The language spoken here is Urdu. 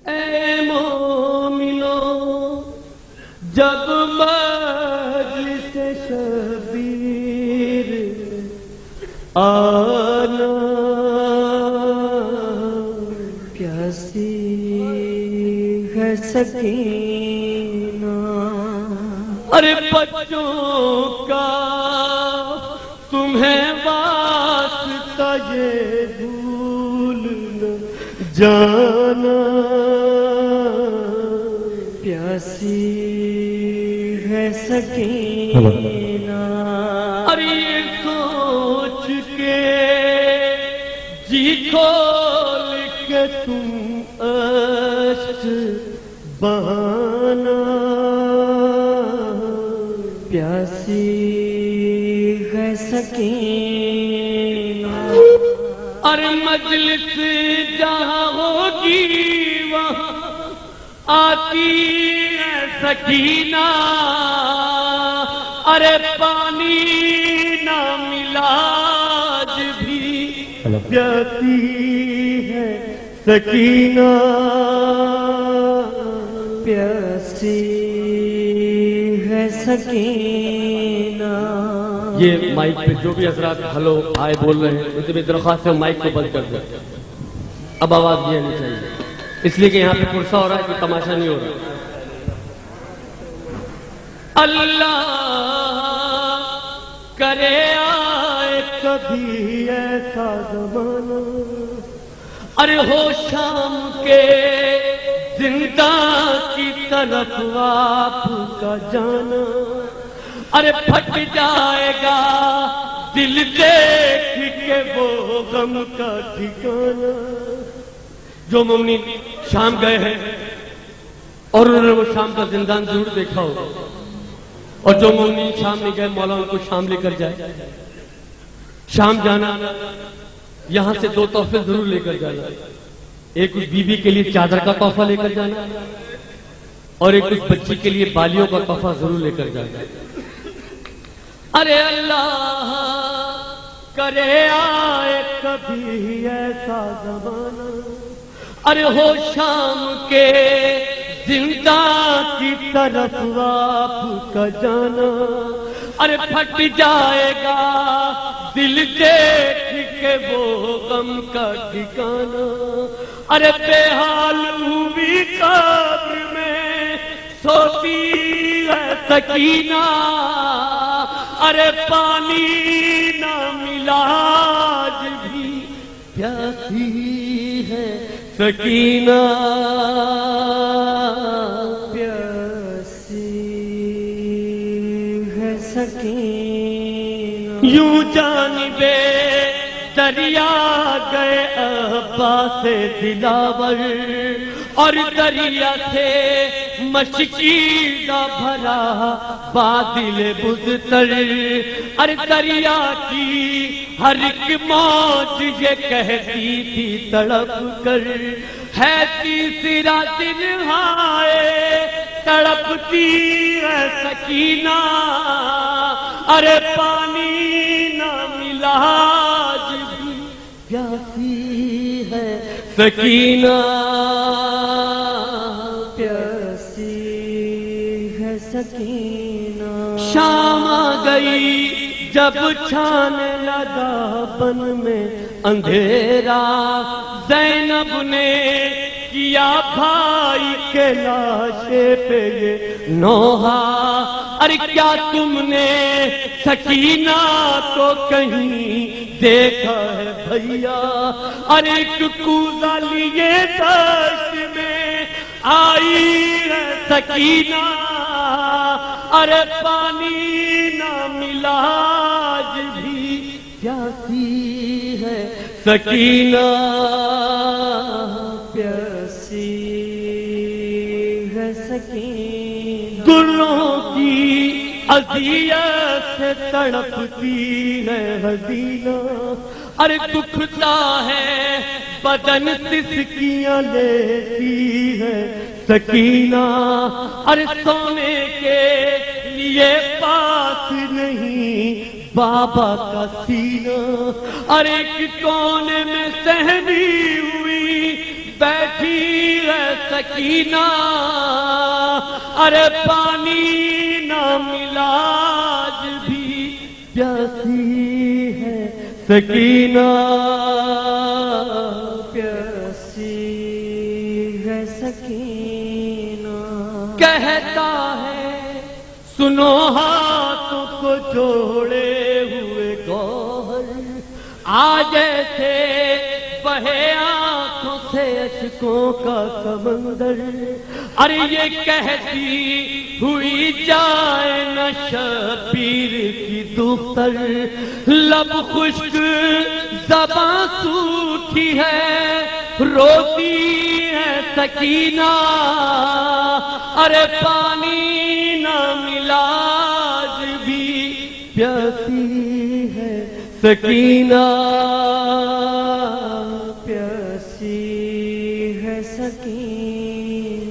اے مومنو جب مجلس شبیر آنا پیاسی ہے سکینہ ارے بچوں کا تمہیں واسطہ یہ بھول نہ جانا پیاسی ہے سکینہ ارے سوچ کے جی کھول کے تم اشک بہانا پیاسی ہے سکینہ ارے مجلس جہاں ہوگی وہاں آتی ہے سکینہ ارے پانی نہ ملا آج بھی پیاسی ہے سکینہ پیاسی ہے سکینہ یہ مائک پہ جو بھی حضرات ہلو آئے بول رہے ہیں ان سے بھی درخواست ہے مائک کو بند کر دیں اب آواز یہ نہیں چاہیے اس لیے کہ یہاں پہ پرسہ ہو رہا ہے کوئی تماشا نہیں ہو رہا اللہ کرے آئے کبھی ایسا زمانہ ارے ہو شام کے زندہ کی طرف آپ کا جانا ارے پھٹ جائے گا دل دیکھ کے وہ غم کا ٹھکانہ جو مومنین شام گئے ہیں اور انہوں نے وہ شام کا زندان ضرور دیکھا ہو اور جو مومنین شام نہیں گئے مولا ان کو شام لے کر جائے شام جانا یہاں سے دو تحفے ضرور لے کر جانا ایک اس بیوی کے لیے چادر کا تحفہ لے کر جانا اور ایک اس بچی کے لیے بالیوں کا تحفہ ضرور لے کر جانا ارے اللہ کرے آئے کبھی ایسا زمانہ ارے ہو شام کے زندہ کی طرف آپ کا جانا ارے پھٹ جائے گا دل دیکھ کے وہ غم کا ٹھکانہ ارے بے حال ہوئی قبر میں سوتی ہے سکینہ ارے پانی نہ ملا آج بھی پیاسی ہے سکینہ پیاسی ہے سکینہ یوں جانبے دریا گئے عباس دلاور اور دریا سے مشکیزہ بھرا بادل بزتر ارے دریا کی ہر ایک موج یہ کہتی تھی تڑپ کر ہے تیسرا دن ہائے تڑپتی ہے سکینہ ارے پانی نہ ملا آج بھی پیاسی ہے سکینہ پیاسی ہے سکینہ شام آ گئی جب چھانے لگا بن میں اندھیرا زینب نے کیا بھائی کے لاشے پہ یہ نوحہ ارے کیا تم نے سکینہ کو کہیں دیکھا ہے بھیا ارے ایک کوزہ لیے دشت میں آئی ہے سکینہ ارے پانی نہ ملا آج بھی پیاسی ہے سکینہ پیاسی ہے سکینہ گلوں کی اذیت سے تڑپتی ہے حزینہ ارے دکھتا ہے بدن سسکیاں لیتی ہے سکینہ ارے سونے کے لیے پاس نہیں بابا کا سینہ ارے ایک کونے میں سہمی ہوئی بیٹھی ہے سکینہ ارے پانی نہ ملا آج بھی پیاسی ہے سکینہ پیاسی ہے سکینہ کہتا ہے سنو ہاتھوں کو جوڑے ہوئے گوہر آج ایسے بہے آنکھوں سے اشکوں کا سمندر ارے یہ کہتی ہوئی جائے نہ شبیر کی دختر لب خشک زباں سوکھی ہے روتی ہے سکینہ ارے پانی نہ ملا آج بھی پیاسی ہے سکینہ پیاسی ہے سکینہ